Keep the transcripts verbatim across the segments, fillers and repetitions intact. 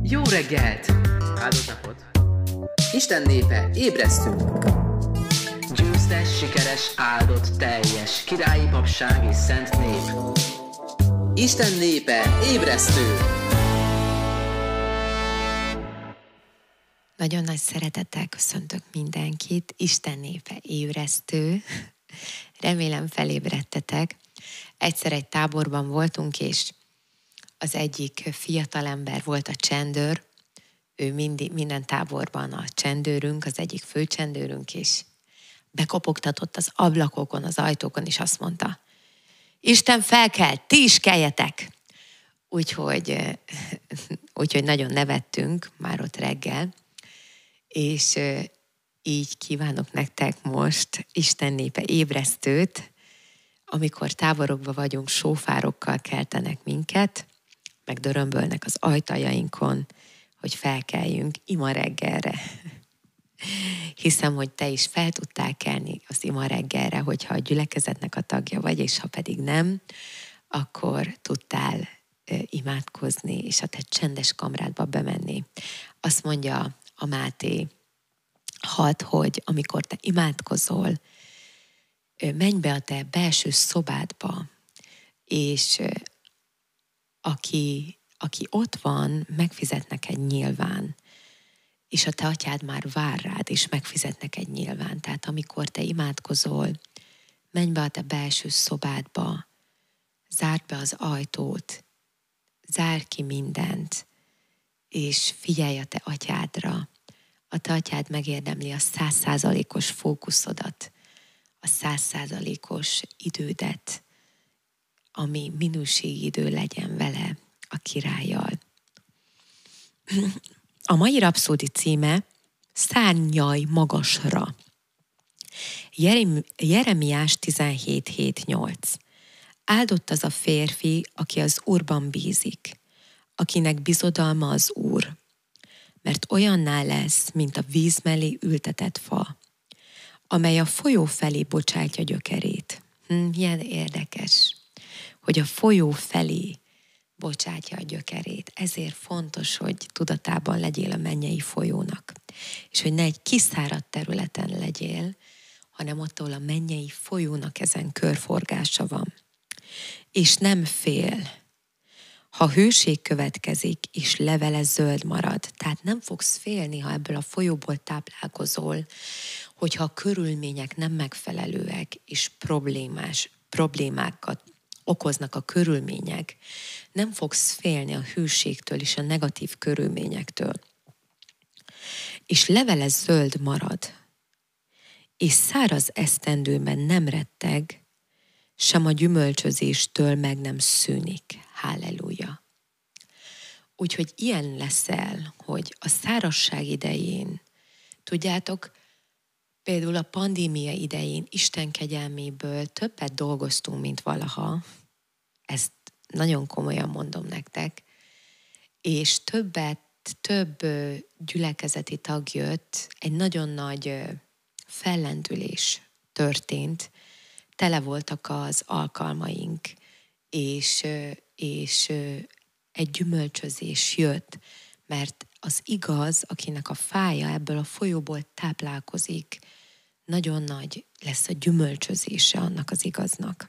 Jó reggelt! Áldott napot! Isten népe, ébresztünk! Győztes, sikeres, áldott, teljes, királyi papság és szent nép. Isten népe, ébresztő! Nagyon nagy szeretettel köszöntök mindenkit, Isten népe ébresztő. Remélem felébredtetek. Egyszer egy táborban voltunk, és az egyik fiatalember volt a csendőr. Ő mindig, minden táborban a csendőrünk, az egyik főcsendőrünk, és bekopogtatott az ablakokon, az ajtókon, és azt mondta, Isten felkelt, ti is keljetek! Úgyhogy, úgyhogy nagyon nevettünk már ott reggel, és így kívánok nektek most Isten népe ébresztőt, amikor táborokban vagyunk, sófárokkal keltenek minket, meg dörömbölnek az ajtajainkon, hogy felkeljünk ima reggelre. Hiszem, hogy te is fel tudtál kelni az ima reggelre, hogyha a gyülekezetnek a tagja vagy, és ha pedig nem, akkor tudtál imádkozni, és a te csendes kamrádba bemenni. Azt mondja a Máté hat, hogy amikor te imádkozol, menj be a te belső szobádba, és aki, aki ott van, megfizet neked nyilván, és a te atyád már vár rád, és megfizet neked nyilván. Tehát amikor te imádkozol, menj be a te belső szobádba, zárd be az ajtót, zárd ki mindent, és figyelj a te atyádra. A te atyád megérdemli a száz százalékos fókuszodat, a száz százalékos idődet, ami minőségi idő legyen vele, a királlyal. A mai rapszódi címe Szárnyalj magasra. Jeremiás tizenhét hét nyolc. Áldott az a férfi, aki az Úrban bízik, akinek bizodalma az Úr, mert olyanná lesz, mint a víz mellé ültetett fa, amely a folyó felé bocsátja gyökerét. Hm, milyen érdekes, hogy a folyó felé bocsátja a gyökerét. Ezért fontos, hogy tudatában legyél a mennyei folyónak. És hogy ne egy kiszáradt területen legyél, hanem ott, ahol a mennyei folyónak ezen körforgása van. És nem fél, ha hőség következik, és levele zöld marad. Tehát nem fogsz félni, ha ebből a folyóból táplálkozol, hogyha a körülmények nem megfelelőek, és problémás, problémákat okoznak a körülmények, nem fogsz félni a hűségtől és a negatív körülményektől. És levele zöld marad, és száraz esztendőben nem retteg, sem a gyümölcsözéstől meg nem szűnik. Halleluja. Úgyhogy ilyen leszel, hogy a szárazság idején, tudjátok, például a pandémia idején Isten kegyelméből többet dolgoztunk, mint valaha. Ezt nagyon komolyan mondom nektek. És többet, több gyülekezeti tag jött, egy nagyon nagy fellendülés történt, tele voltak az alkalmaink, és, és egy gyümölcsözés jött, mert az igaz, akinek a fája ebből a folyóból táplálkozik, nagyon nagy lesz a gyümölcsözése annak az igaznak.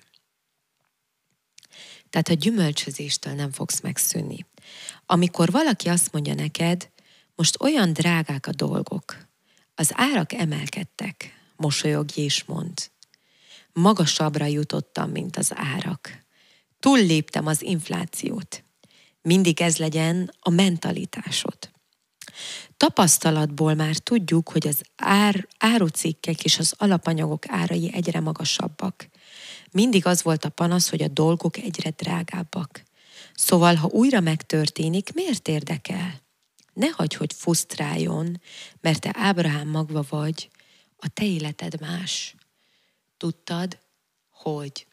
Tehát a gyümölcsözéstől nem fogsz megszűnni. Amikor valaki azt mondja neked, most olyan drágák a dolgok, az árak emelkedtek, mosolyogj és mondd. Magasabbra jutottam, mint az árak. Túlléptem az inflációt. Mindig ez legyen a mentalitásod. Tapasztalatból már tudjuk, hogy az ár, árucikkek és az alapanyagok árai egyre magasabbak. Mindig az volt a panasz, hogy a dolgok egyre drágábbak. Szóval, ha újra megtörténik, miért érdekel? Ne hagyj, hogy frusztráljon, mert te Ábrahám magva vagy, a te életed más. Tudtad, hogy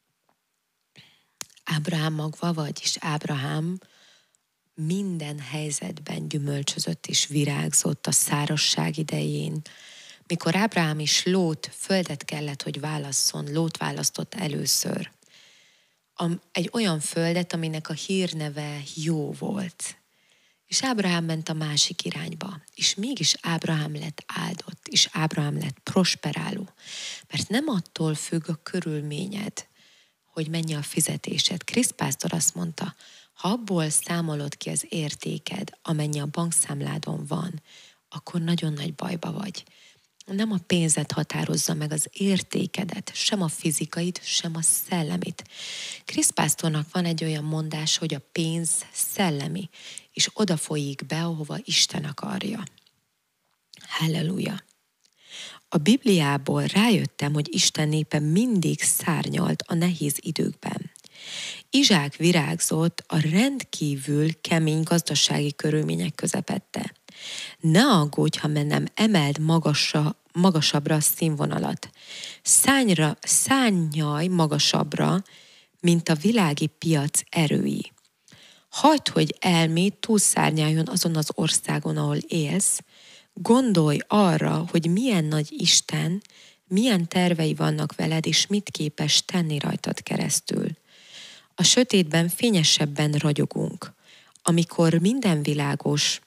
Ábrahám magva vagy, és Ábrahám minden helyzetben gyümölcsözött és virágzott a szárazság idején. Mikor Ábrahám és Lót földet kellett, hogy válasszon, Lót választott először. Egy olyan földet, aminek a hírneve jó volt. És Ábrahám ment a másik irányba, és mégis Ábrahám lett áldott, és Ábrahám lett prosperáló. Mert nem attól függ a körülményed, hogy mennyi a fizetésed. Krisz pásztor azt mondta, ha abból számolod ki az értéked, amennyi a bankszámládon van, akkor nagyon nagy bajba vagy. Nem a pénzed határozza meg az értékedet, sem a fizikait, sem a szellemit. Krisz pásztornak van egy olyan mondás, hogy a pénz szellemi, és oda folyik be, ahova Isten akarja. Halleluja! A Bibliából rájöttem, hogy Isten népe mindig szárnyalt a nehéz időkben. Izsák virágzott a rendkívül kemény gazdasági körülmények közepette. Ne aggódj, ha nem emeld magasra, magasabbra a színvonalat. Szányra, szánnyaj magasabbra, mint a világi piac erői. Hagyd, hogy elméd túlszárnyáljon azon az országon, ahol élsz. Gondolj arra, hogy milyen nagy Isten, milyen tervei vannak veled, és mit képes tenni rajtad keresztül. A sötétben fényesebben ragyogunk. Amikor minden világos,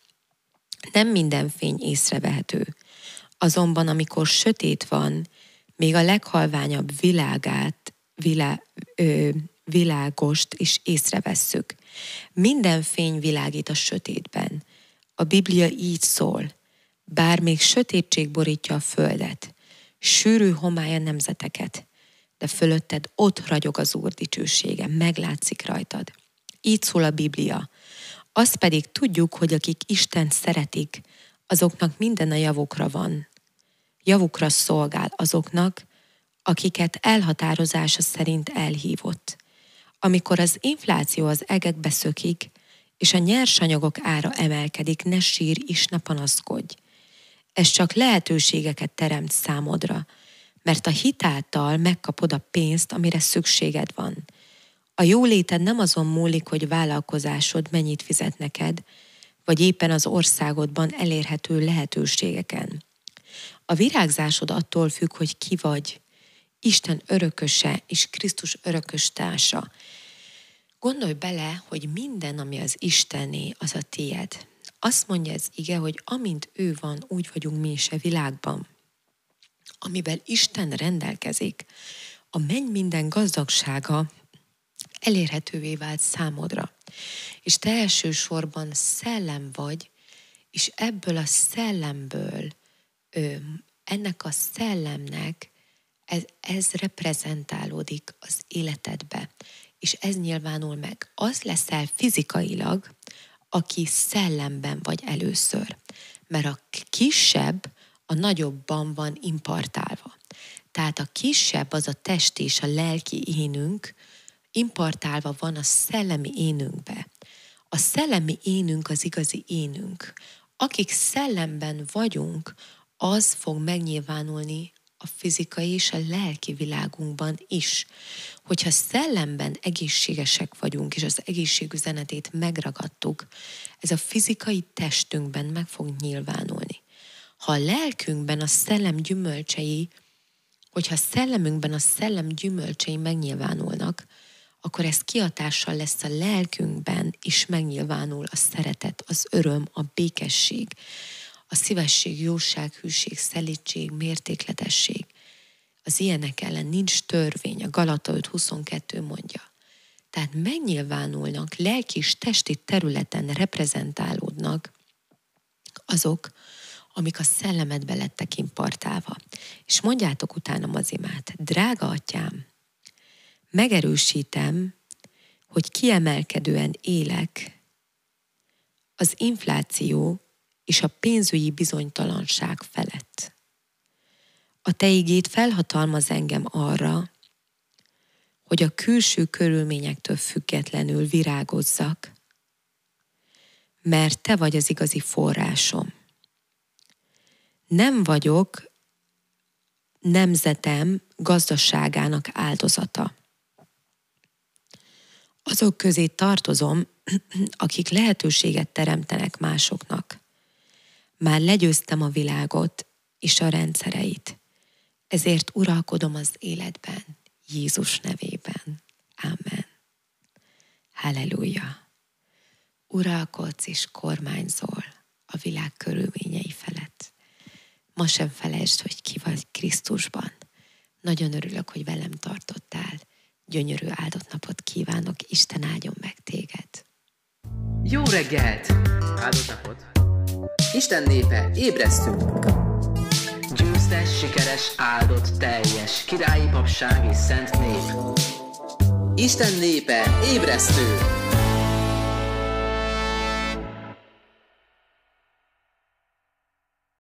nem minden fény észrevehető. Azonban, amikor sötét van, még a leghalványabb világát, vilá, ö, világost is észrevesszük. Minden fény világít a sötétben. A Biblia így szól, bár még sötétség borítja a földet, sűrű homály a nemzeteket, de fölötted ott ragyog az Úr dicsősége, meglátszik rajtad. Így szól a Biblia. Azt pedig tudjuk, hogy akik Istent szeretik, azoknak minden a javukra van. Javukra szolgál azoknak, akiket elhatározása szerint elhívott. Amikor az infláció az egekbe szökik, és a nyersanyagok ára emelkedik, ne sírj és ne panaszkodj. Ez csak lehetőségeket teremt számodra, mert a hitáltal megkapod a pénzt, amire szükséged van. A jóléted nem azon múlik, hogy vállalkozásod mennyit fizet neked, vagy éppen az országodban elérhető lehetőségeken. A virágzásod attól függ, hogy ki vagy, Isten örököse és Krisztus örökös társa. Gondolj bele, hogy minden, ami az Istené, az a tied. Azt mondja ez ige, hogy amint ő van, úgy vagyunk mi is a világban. Amivel Isten rendelkezik, a menny minden gazdagsága elérhetővé vált számodra. És te elsősorban szellem vagy, és ebből a szellemből, ennek a szellemnek ez, ez reprezentálódik az életedbe, és ez nyilvánul meg. Az leszel fizikailag, aki szellemben vagy először, mert a kisebb a nagyobban van impartálva. Tehát a kisebb az a test és a lelki énünk, impartálva van a szellemi énünkbe. A szellemi énünk az igazi énünk. Akik szellemben vagyunk, az fog megnyilvánulni a fizikai és a lelki világunkban is. Hogyha szellemben egészségesek vagyunk, és az egészség üzenetét megragadtuk, ez a fizikai testünkben meg fog nyilvánulni. Ha a lelkünkben a szellem gyümölcsei, hogyha a szellemünkben a szellem gyümölcsei megnyilvánulnak, akkor ez kihatással lesz a lelkünkben, és megnyilvánul a szeretet, az öröm, a békesség, a szívesség, jóság, hűség, szelídség, mértékletesség. Az ilyenek ellen nincs törvény, a Galata öt huszonkettő mondja. Tehát megnyilvánulnak, lelki és testi területen reprezentálódnak azok, amik a szellemedbe lettek impartálva. És mondjátok utánam az imát, drága atyám, megerősítem, hogy kiemelkedően élek az infláció és a pénzügyi bizonytalanság felett. A te igéd felhatalmaz engem arra, hogy a külső körülményektől függetlenül virágozzak, mert te vagy az igazi forrásom. Nem vagyok nemzetem gazdaságának áldozata. Azok közé tartozom, akik lehetőséget teremtenek másoknak. Már legyőztem a világot és a rendszereit. Ezért uralkodom az életben, Jézus nevében. Amen. Halleluja. uralkodsz és kormányzol a világ körülményei felett. Ma sem felejtsd, hogy ki vagy Krisztusban. Nagyon örülök, hogy velem tartottál. Gyönyörű áldott napot kívánok, Isten áldjon meg téged. Jó reggelt! Áldott napot! Isten népe, ébresztünk! Győztes, sikeres, áldott, teljes, királyi papság és szent nép. Isten népe, ébresztő!